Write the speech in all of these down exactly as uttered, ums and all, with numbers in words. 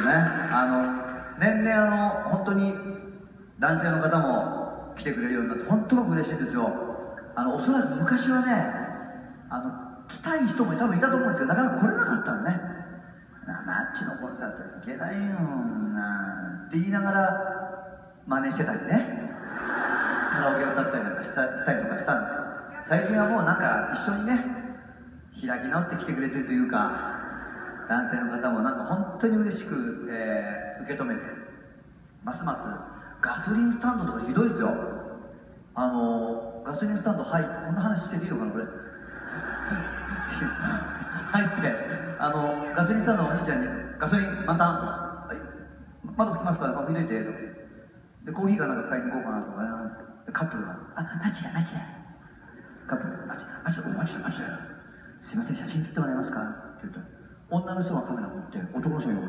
ね。あの年々あの本当に男性の方も来てくれるようになって本当に嬉しいんですよ。あのおそらく昔はね、あの来たい人も多分いたと思うんですけど、なかなか来れなかったのね。マッチのコンサート行けないよなって言いながら真似してたりね、カラオケ歌ったりなんかした、したりとかしたんですよ。最近はもうなんか一緒にね開き直ってきてくれてるというか、男性の方もなんか本当に嬉しく、えー、受け止めて、ますますガソリンスタンドとかひどいですよ。あのガソリンスタンド入ってこんな話してていいのかなこれ入ってあのガソリンスタンドのお兄ちゃんに「ガソリン満タン、はい、窓拭きますから拭いといて」とかで、コーヒーかなんか買いに行こうかなとか、カップルが「あ、マッチだマッチだ」カップルが「マッチだマッチだマッチだマッチだよ、すいません写真撮ってもらえますか」って言うと、女の人がカメラ持って男の人が呼ぶ。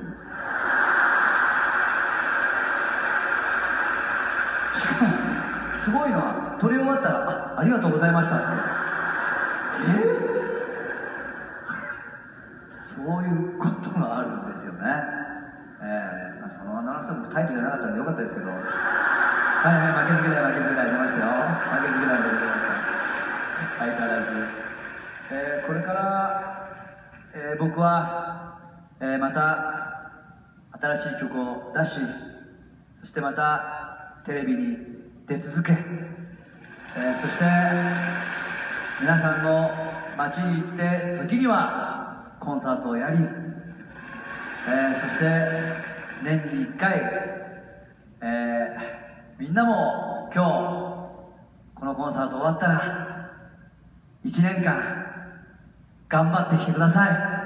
すごいのは撮り終わったら「あ、ありがとうございました」って。えーそういうことがあるんですよね。えーまあ、その女の人もタイプじゃなかったんでよかったですけど、はいはい、負けず嫌い負けず嫌い出ましたよ。負けず嫌いで出ました。相変わらず、えー、これから、えー、僕は、えー、また新しい曲を出し、そしてまたテレビに出続け、えー、そして皆さんの街に行って時にはコンサートをやり、えー、そして年にいっかい、えー、みんなも今日このコンサート終わったらいちねんかん頑張ってきてください。